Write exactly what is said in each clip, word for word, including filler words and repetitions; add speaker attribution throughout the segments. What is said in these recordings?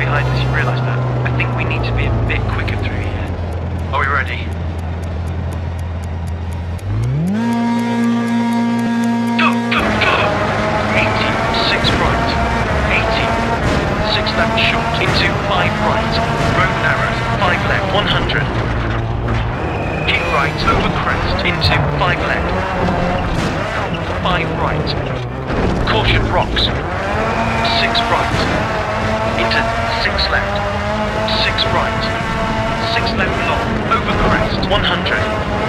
Speaker 1: behind us, you realise that? I think we need to be a bit quicker through here. Are we ready? Go, go, go! eighty, six right. eighty, six left short. Into five right. Road narrows, five left, one hundred. Keep right, over crest. Into five left. five right. Caution rocks. six right. Into six left. six right. six left long. Over crest. one hundred.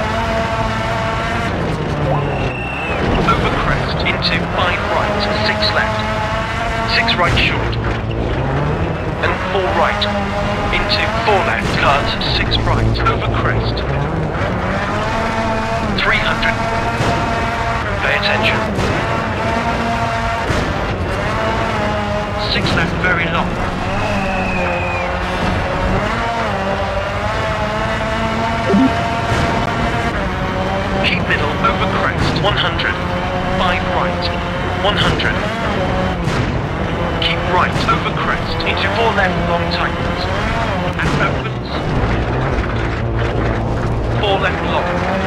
Speaker 1: Over crest. Into five right. six left. six right short. And four right. Into four left. Cut. six right. Over crest. three hundred. Pay attention. six left very long. Keep middle over crest. one hundred. five right. one hundred. Keep right over crest. Into four left long tightens. And opens. four left long.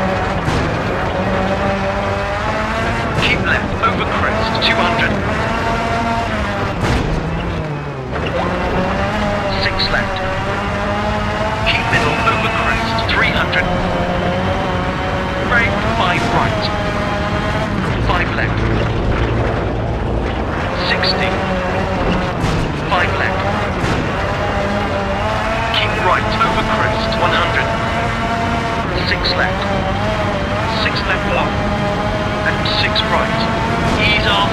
Speaker 1: Keep left over crest. two hundred. six left. Keep middle over crest. three hundred. Brake five right. five left. sixty. five left. Keep right over crest. one hundred. six left. six left long. And six right. Ease off.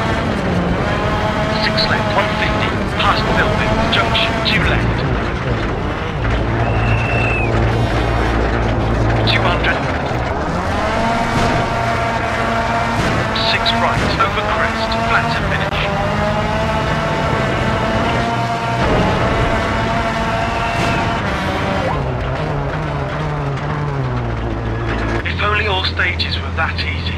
Speaker 1: six left. one fifty. Past building. Junction. two left. two hundred. six right. Over crest. Flat to finish. If only all stages were that easy.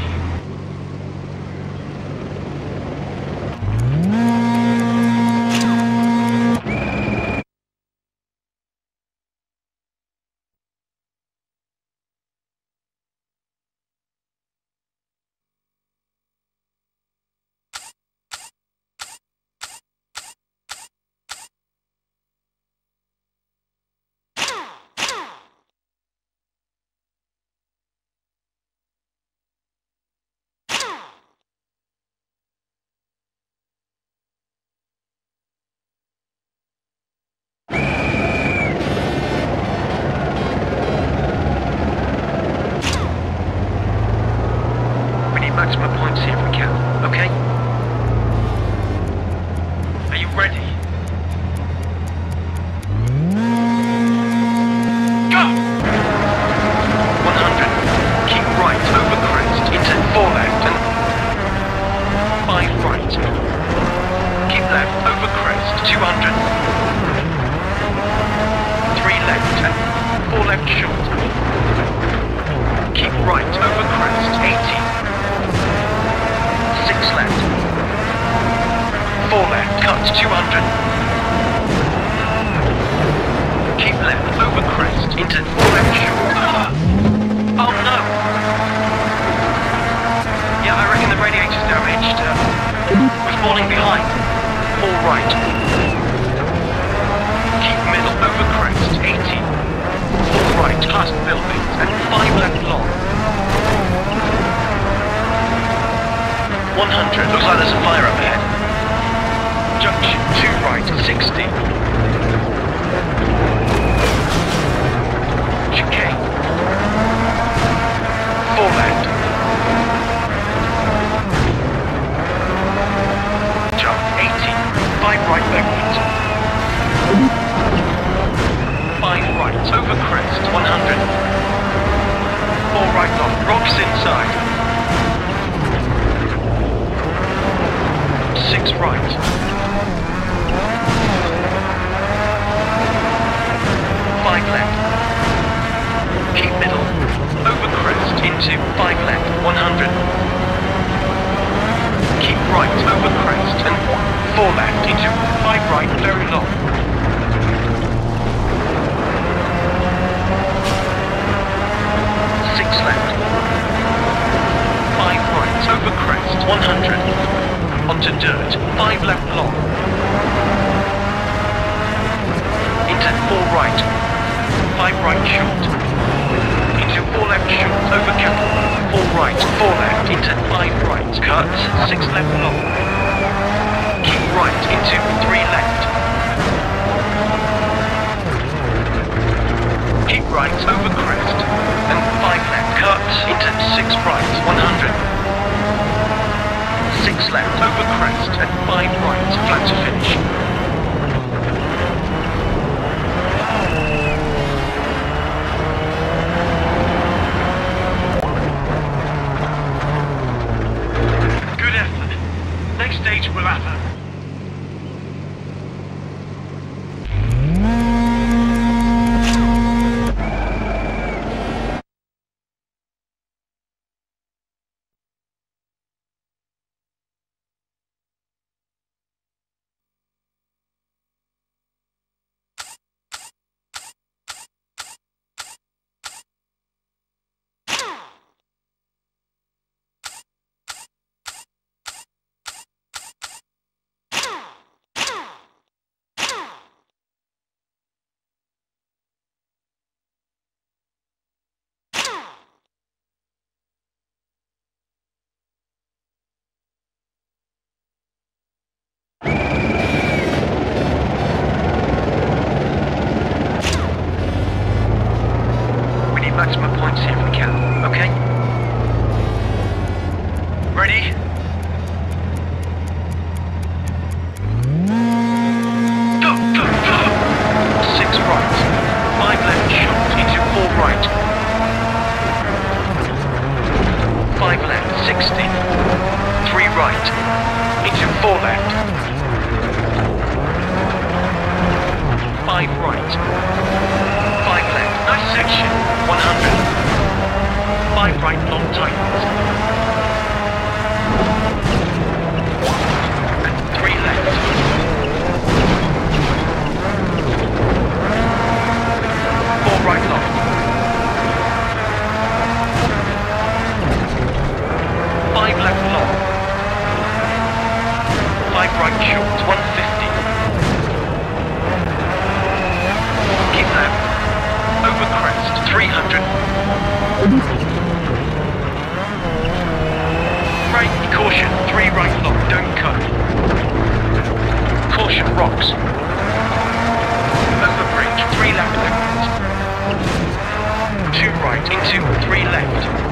Speaker 1: Maximum points here if we can, okay? Are you ready? Go! one hundred. Keep right over crest. Into four left and five right. Keep left over crest. two hundred. three left and four left short. Keep right over crest. eighty. six left. four left. Cut two hundred. Keep left over crest. Into four left short. Oh no! Yeah, I reckon the radiator's damaged. Uh, we're falling behind. four right. Keep middle over crest. eighty. four right. Past buildings. And five left long. one hundred. Looks like there's a fire up ahead. Junction two right. sixty. Chicane. four left. Jump eighty. five right backwards. five right. Over crest. one hundred. four right long. Rocks inside. six right. five left. Keep middle. Over crest. Into five left. one hundred. Keep right. Over crest. And four left, into five right, very long. Six left. Five right, over crest, one hundred. Onto dirt, five left long. Into four right, five right short. Into four left short, over cattle. Four right, four left, into five right. Cuts, six left long. Keep right, into three left. Keep right, over crest. And five left. Cuts, into six right, one hundred. Six left, over crest. And five right, flat to finish. Next stage will happen. Maximum points here if we can, okay? Ready? Go, go, go! Six right, five left short, into four right. Five left, sixty. Three right, into four left. Five right. Five left, nice section, one hundred. Five right, long tightens. And three left. Four right long. Five left long. Five right short, one fifty. Keep left. Over crest, three hundred. Right, caution, three right long, don't cut. Caution, rocks. Over bridge, three left left. Two right, into three left.